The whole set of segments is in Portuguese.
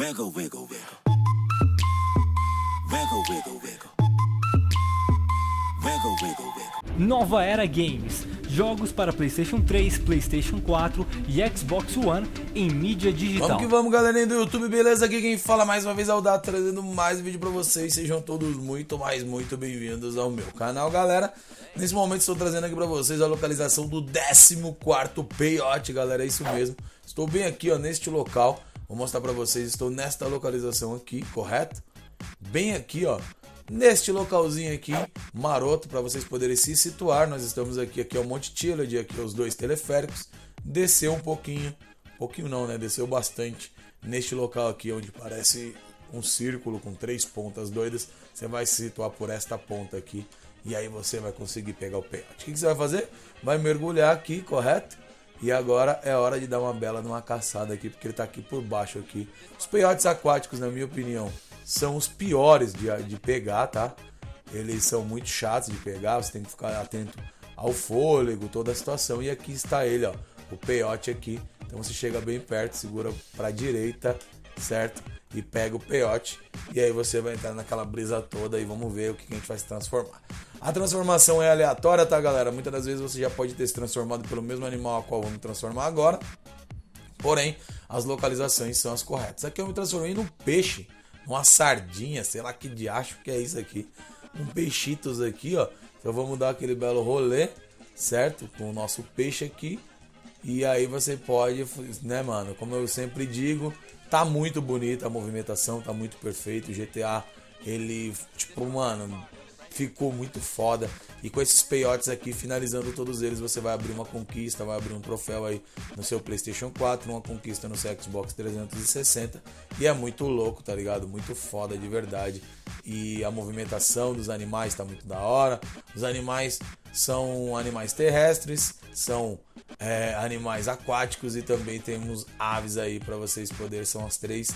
Wiggle, wiggle, wiggle. Wiggle, wiggle, wiggle. Wiggle, wiggle, wiggle. Nova Era Games. Jogos para PlayStation 3, PlayStation 4 e Xbox One em mídia digital. Vamos que vamos, galerinha do YouTube, beleza? Aqui quem fala mais uma vez é o Dato, trazendo mais vídeo pra vocês. Sejam todos muito muito bem-vindos ao meu canal, galera. Nesse momento estou trazendo aqui pra vocês a localização do 14º Peyote, galera, é isso mesmo. Estou bem aqui, ó, neste local. Vou mostrar pra vocês, estou nesta localização aqui, correto? Bem aqui, ó, neste localzinho aqui, maroto, para vocês poderem se situar. Nós estamos aqui é o Monte Chiliad, aqui os dois teleféricos. Desceu um pouquinho não, né? Desceu bastante neste local aqui, onde parece um círculo com 3 pontas doidas. Você vai se situar por esta ponta aqui e aí você vai conseguir pegar o peiote. O que você vai fazer? Vai mergulhar aqui, correto? E agora é hora de dar uma bela numa caçada aqui, porque ele tá aqui por baixo aqui. Os peiotes aquáticos, na minha opinião, são os piores de pegar, tá? Eles são muito chatos de pegar, você tem que ficar atento ao fôlego, toda a situação. E aqui está ele, ó, o peiote aqui. Então você chega bem perto, segura para a direita, certo? E pega o peiote. E aí você vai entrar naquela brisa toda e vamos ver o que a gente vai se transformar. A transformação é aleatória, tá, galera? Muitas das vezes você já pode ter se transformado pelo mesmo animal a qual vamos transformar agora. Porém, as localizações são as corretas. Aqui eu me transformei num peixe, uma sardinha, sei lá que diacho que é isso aqui. Um peixitos aqui, ó. Então vamos dar aquele belo rolê, certo? Com o nosso peixe aqui. E aí você pode, né, mano? Como eu sempre digo, tá muito bonita a movimentação, tá muito perfeito. O GTA, ele, tipo, mano, ficou muito foda. E com esses peiotes aqui, finalizando todos eles, você vai abrir uma conquista, vai abrir um troféu aí no seu PlayStation 4, uma conquista no seu Xbox 360. E é muito louco, tá ligado? Muito foda de verdade. E a movimentação dos animais tá muito da hora. Os animais são animais terrestres, são animais aquáticos e também temos aves aí para vocês poderem. São os três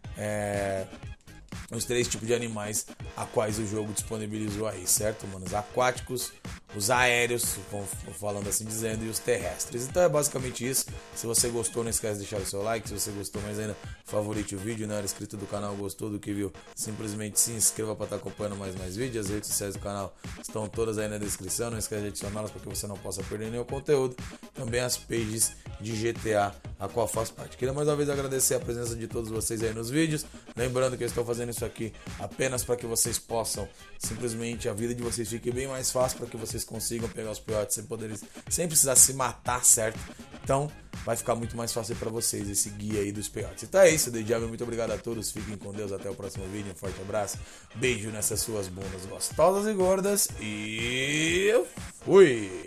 tipos de animais a quais o jogo disponibilizou aí, certo, mano? Os aquáticos, os aéreos, falando assim dizendo, e os terrestres. Então é basicamente isso. Se você gostou, não esquece de deixar o seu like. Se você gostou, mas ainda favorite o vídeo, não era inscrito do canal, gostou do que viu, simplesmente se inscreva para estar acompanhando mais vídeos. As redes sociais do canal estão todas aí na descrição. Não esquece de adicioná-las para que você não possa perder nenhum conteúdo. Também as pages de GTA a qual faz parte. Queria mais uma vez agradecer a presença de todos vocês aí nos vídeos. Lembrando que eu estou fazendo isso aqui apenas para que vocês possam, simplesmente a vida de vocês fique bem mais fácil, para que vocês consigam pegar os peiotes sem precisar se matar, certo? Então vai ficar muito mais fácil para vocês esse guia aí dos peiotes. Então é isso, Diabo, muito obrigado a todos, fiquem com Deus, até o próximo vídeo, um forte abraço, beijo nessas suas bundas gostosas e gordas e fui!